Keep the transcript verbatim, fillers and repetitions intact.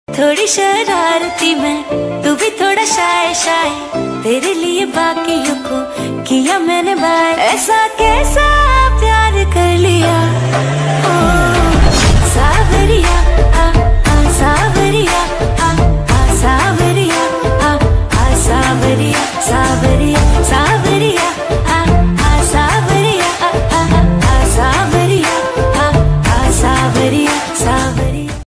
थोड़ी शरारती मैं, तू भी थोड़ा शाय शाय, तेरे लिए बाकियों को किया मैंने बाय। ऐसा कैसा प्यार कर लिया।